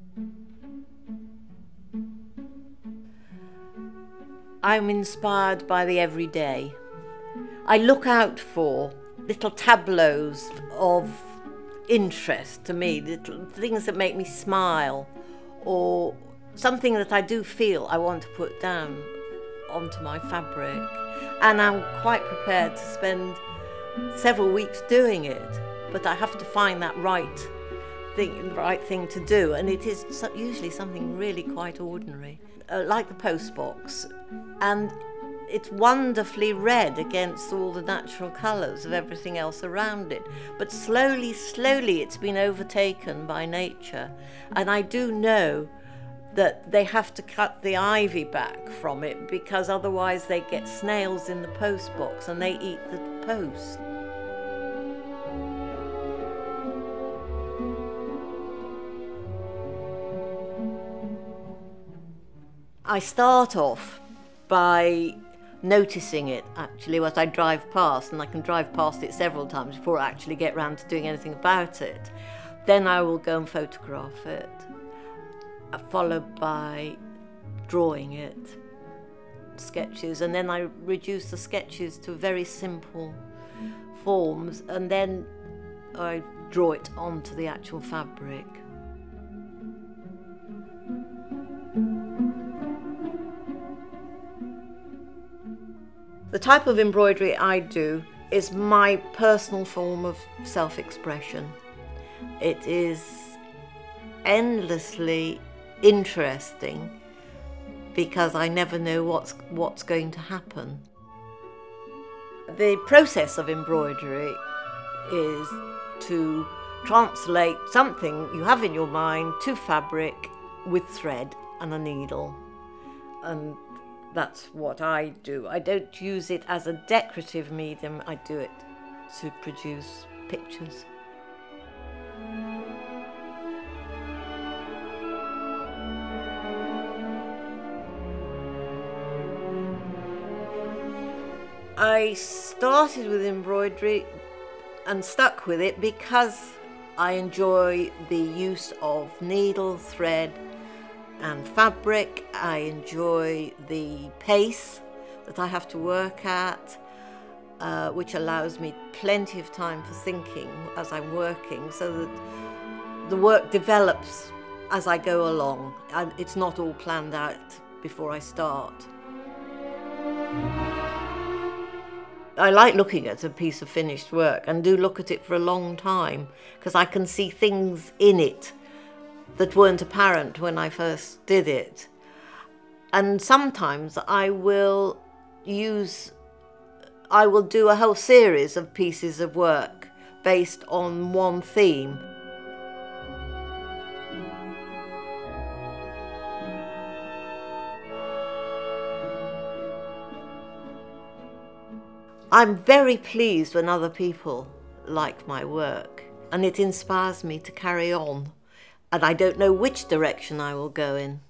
I'm inspired by the everyday. I look out for little tableaus of interest to me, little things that make me smile, or something that I do feel I want to put down onto my fabric. And I'm quite prepared to spend several weeks doing it, but I have to find that right thing to do, and it is usually something really quite ordinary, like the postbox, and it's wonderfully red against all the natural colours of everything else around it. But slowly it's been overtaken by nature, and I do know that they have to cut the ivy back from it because otherwise they get snails in the postbox and they eat the post. I start off by noticing it, actually, as I drive past, and I can drive past it several times before I actually get round to doing anything about it. Then I will go and photograph it, followed by drawing it, sketches, and then I reduce the sketches to very simple forms, and then I draw it onto the actual fabric. The type of embroidery I do is my personal form of self-expression. It is endlessly interesting because I never know what's going to happen. The process of embroidery is to translate something you have in your mind to fabric with thread and a needle, and that's what I do. I don't use it as a decorative medium, I do it to produce pictures. I started with embroidery and stuck with it because I enjoy the use of needle, thread and fabric. I enjoy the pace that I have to work at, which allows me plenty of time for thinking as I'm working, so that the work develops as I go along, and it's not all planned out before I start. I like looking at a piece of finished work, and do look at it for a long time, because I can see things in it that weren't apparent when I first did it. And sometimes I will do a whole series of pieces of work based on one theme. I'm very pleased when other people like my work, and it inspires me to carry on. And I don't know which direction I will go in.